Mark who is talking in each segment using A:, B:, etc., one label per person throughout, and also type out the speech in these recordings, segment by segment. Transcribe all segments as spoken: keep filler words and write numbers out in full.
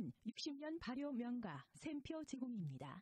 A: 제공은 육십 년 발효 명가 샘표 제공입니다.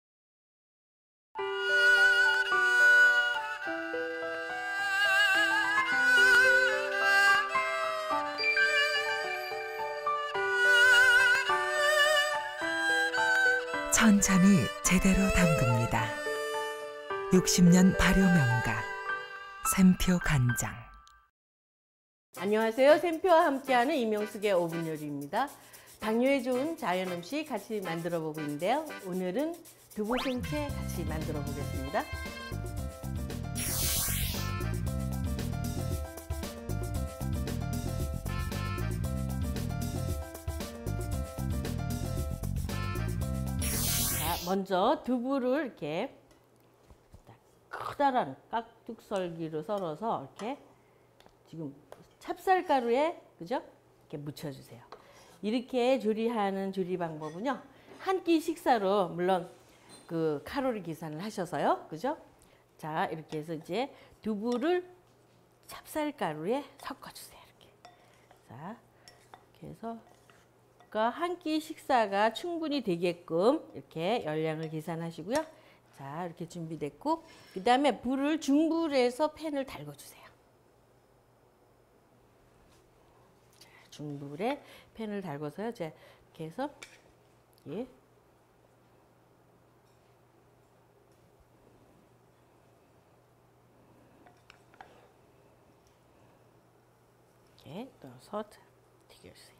B: 천천히 제대로 담급니다. 육십 년 발효 명가 샘표 간장.
C: 안녕하세요. 샘표와 함께하는 이명숙의 오 분 요리입니다. 당뇨에 좋은 자연 음식 같이 만들어 보고 있는데요. 오늘은 두부 생채 같이 만들어 보겠습니다. 자, 먼저 두부를 이렇게 커다란 깍둑썰기로 썰어서 이렇게 지금 찹쌀가루에 그죠? 이렇게 묻혀주세요. 이렇게 조리하는 조리 방법은요, 한 끼 식사로 물론 그 칼로리 계산을 하셔서요, 그죠? 자, 이렇게 해서 이제 두부를 찹쌀가루에 섞어주세요. 이렇게. 자, 이렇게 해서 그러니까 한 끼 식사가 충분히 되게끔 이렇게 열량을 계산하시고요. 자, 이렇게 준비됐고, 그 다음에 불을 중불에서 팬을 달궈주세요. 중불에 팬을 달궈서요. 이제 이렇게 해서 예. 이렇게 넣어서 튀겨주세요.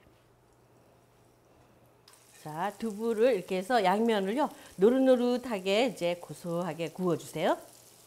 C: 자, 두부를 이렇게 해서 양면을요 노릇노릇하게 이제 고소하게 구워주세요.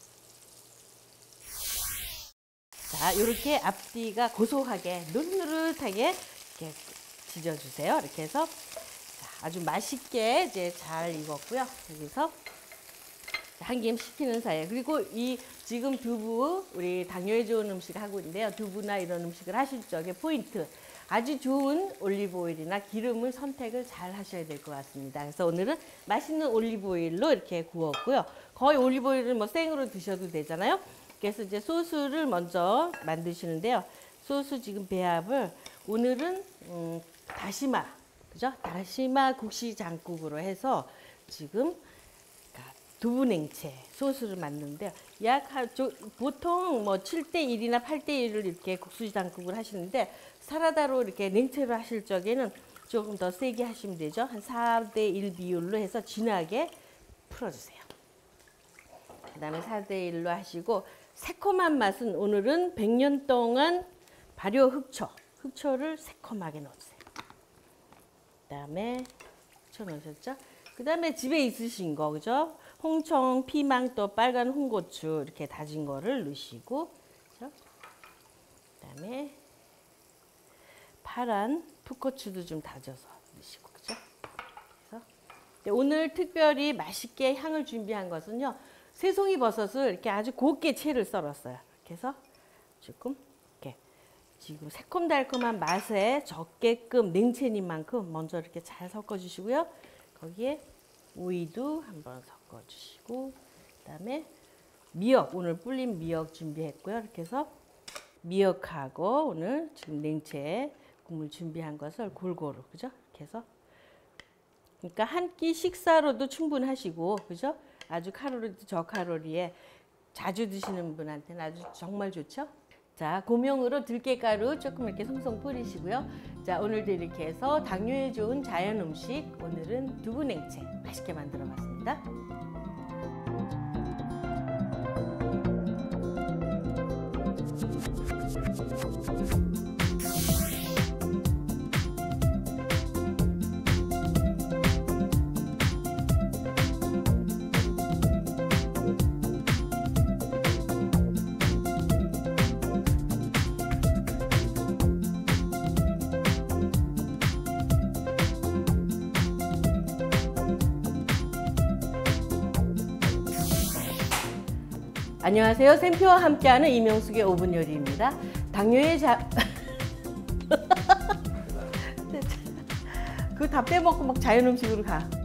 C: 자, 이렇게 앞뒤가 고소하게 노릇노릇하게 이렇게 지져주세요. 이렇게 해서 자, 아주 맛있게 이제 잘 익었고요. 여기서 한 김 식히는 사이에, 그리고 이 지금 두부 우리 당뇨에 좋은 음식 하고 있는데요. 두부나 이런 음식을 하실 적에 포인트, 아주 좋은 올리브 오일이나 기름을 선택을 잘 하셔야 될 것 같습니다. 그래서 오늘은 맛있는 올리브 오일로 이렇게 구웠고요. 거의 올리브 오일을 뭐 생으로 드셔도 되잖아요. 그래서 이제 소스를 먼저 만드시는데요. 소스 지금 배합을 오늘은 음, 다시마, 그죠? 다시마 국시장국으로 해서 지금 두부 냉채 소스를 만드는데요. 약 한, 보통 뭐 칠 대 일이나 팔 대 일을 이렇게 국수장국을 하시는데, 사라다로 이렇게 냉채로 하실 적에는 조금 더 세게 하시면 되죠. 한 사 대 일 비율로 해서 진하게 풀어주세요. 그 다음에 사 대 일로 하시고, 새콤한 맛은 오늘은 백 년 동안 발효 흑초, 흑초를 새콤하게 넣어주세요. 그 다음에 흑초 넣으셨죠? 그 다음에 집에 있으신 거, 그죠? 홍청, 피망, 또 빨간 홍고추 이렇게 다진 거를 넣으시고, 그죠? 그 다음에 파란 풋고추도 좀 다져서 넣으시고, 그죠? 그래서 오늘 특별히 맛있게 향을 준비한 것은요, 새송이 버섯을 이렇게 아주 곱게 채를 썰었어요. 이렇게 해서 조금 이렇게 지금 새콤달콤한 맛에 적게끔 냉채님만큼 먼저 이렇게 잘 섞어주시고요. 거기에 오이도 한번 섞어주시고, 그다음에 미역, 오늘 불린 미역 준비했고요. 이렇게 해서 미역하고 오늘 지금 냉채 국물 준비한 것을 골고루, 그죠? 이렇게 해서 그러니까 한 끼 식사로도 충분하시고, 그죠? 아주 칼로리도 저칼로리에 자주 드시는 분한테는 아주 정말 좋죠? 자, 고명으로 들깨가루 조금 이렇게 송송 뿌리시고요. 자, 오늘도 이렇게 해서 당뇨에 좋은 자연 음식, 오늘은 두부 냉채 맛있게 만들어 봤습니다. 안녕하세요. 샘표와 함께하는 이명숙의 오 분 요리입니다. 당뇨의 자... 그거 다 빼먹고 막 자연 음식으로 가.